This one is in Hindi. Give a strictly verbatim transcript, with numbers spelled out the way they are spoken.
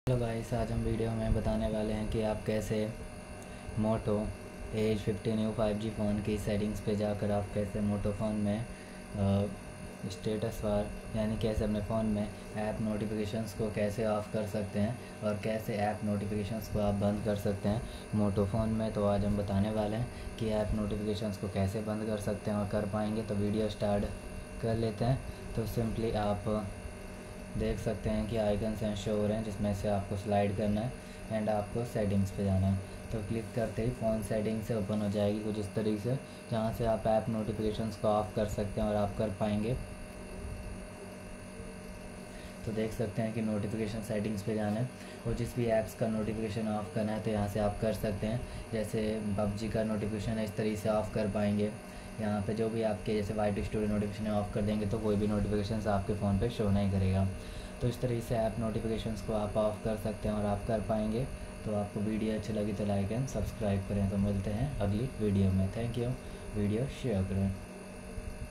हेलो गाइस, आज हम वीडियो में बताने वाले हैं कि आप कैसे Moto Edge fifteen U five G phone की सेटिंग्स पे जाकर आप कैसे मोटो फ़ोन में स्टेटस बार यानी कैसे अपने फ़ोन में ऐप नोटिफिकेशंस को कैसे ऑफ़ कर सकते हैं और कैसे ऐप नोटिफिकेशंस को आप बंद कर सकते हैं मोटो फ़ोन में। तो आज हम बताने वाले हैं कि ऐप नोटिफिकेशंस को कैसे बंद कर सकते हैं और कर पाएंगे। तो वीडियो स्टार्ट कर लेते हैं। तो सिंपली आप देख सकते हैं कि आइकन्स हैं शो हो रहे हैं, जिसमें से आपको स्लाइड करना है एंड आपको सेटिंग्स पे जाना है। तो क्लिक करते ही फ़ोन सेटिंग से ओपन हो जाएगी कुछ इस तरीके से, जहाँ से आप ऐप नोटिफिकेशंस को ऑफ़ कर सकते हैं और आप कर पाएंगे। तो देख सकते हैं कि नोटिफिकेशन सेटिंग्स पे जाना है और जिस भी ऐप्स का नोटिफिकेशन ऑफ़ करना है तो यहाँ से आप कर सकते हैं। जैसे पबजी का नोटिफिकेशन है, इस तरीके से ऑफ़ कर पाएंगे। यहाँ पे जो भी आपके जैसे वाइट स्टोरी नोटिफिकेशन ऑफ़ कर देंगे तो कोई भी नोटिफिकेशंस आपके फ़ोन पे शो नहीं करेगा। तो इस तरीके से ऐप नोटिफिकेशंस को आप ऑफ़ कर सकते हैं और आप कर पाएंगे। तो आपको वीडियो अच्छी लगी तो लाइक एंड सब्सक्राइब करें। तो मिलते हैं अगली वीडियो में। Thank you. वीडियो शेयर करें।